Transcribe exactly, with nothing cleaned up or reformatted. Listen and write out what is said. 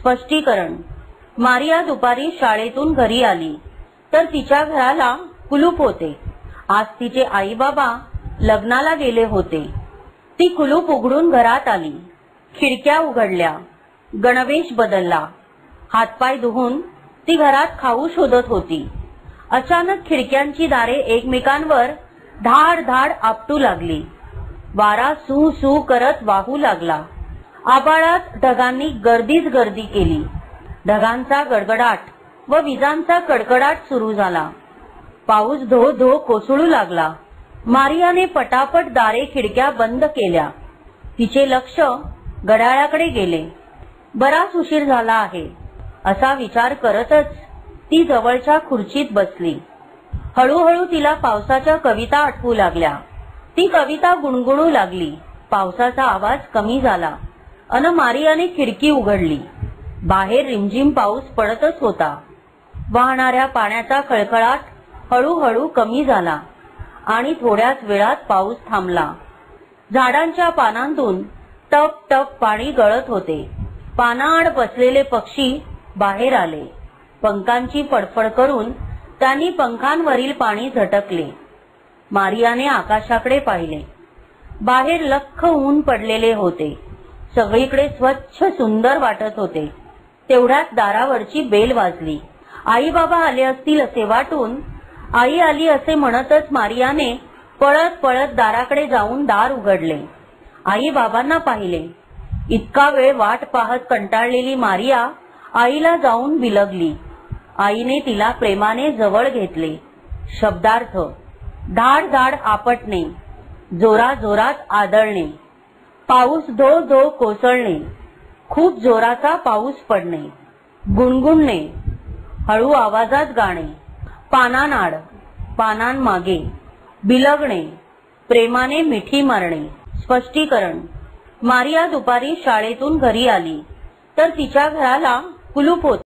स्पष्टीकरण. मारिया दुपारी शाळेतून घरी आली तर तिच्या घराला कुलूप होते. आज तिचे आई बाबा लग्नाला गेले होते. ती कुलूप उघडून घरात आली. खिडक्या उघडल्या. गणवेश बदलला. हातपाय धुवून ती घरात खाऊ शोधत होती. अचानक खिडक्यांची दारे एकमेकांवर धाड धाड आपटू लागली. वारा सू सू करत वाहू लागला. आभाळात ढगांनी गर्दीच गर्दी केली. ढगांचा गडगडाट व विजांचा कडकडाट सुरू झाला. पाऊस धो धो कोसळू लागला. मारियाने पटापट दारे खिडक्या बंद केल्या. तिचे लक्ष घड्याळाकडे गेले. बराच उशीर झाला आहे असा विचार करतच ती जवळच्या खुर्चीत बसली. हळूहळू तिला पावसाच्या कविता आठवू लागल्या. ती कविता गुणगुणू लागली. पावसाचा आवाज कमी झाला अन मारियाने खिडकी उघडली. बाहेर रिमझिम पाऊस पडतच होता. वाहणाऱ्या पाण्याचा खळखळाट हळूहळू कमी झाला आणि थोड्याच वेळात पाऊस थांबला. झाडांच्या पानांतून टप टप पाणी गळत होते. पानाआड बसलेले पक्षी बाहेर आले. पंखांची फडफड करून त्यांनी पंखांवरील पाणी झटकले. मारियाने आकाशाकडे पाहिले. बाहेर लख्ख ऊन पडलेले होते. सगळीकडे स्वच्छ सुंदर वाटत होते. तेवढ्यात दारावरची बेल वाजली. आई बाबा आले असतील असे वाटून आई आली असे म्हणतच मारियाने पळत पळत दाराकडे जाऊन दार उघडले. आई बाबांना पाहिले. इतका वेळ वाट पाहत कंटाळलेली मारिया आईला जाऊन बिलगली. आईने तिला प्रेमाने जवळ घेतले. शब्दार्थ: धाड धाड आपटणे, जोरा जोरात आदळणे, पाऊस धो धो कोसळणे, खूप जोराचा पाऊस पडणे, गुणगुणणे, हळू आवाजात गाणे, पानांआड, पानांमागे, बिलगणे, प्रेमाने मिठी मारणे. स्पष्टीकरण. मारिया दुपारी शाळेतून घरी आली तर तिच्या घराला कुलूप होते.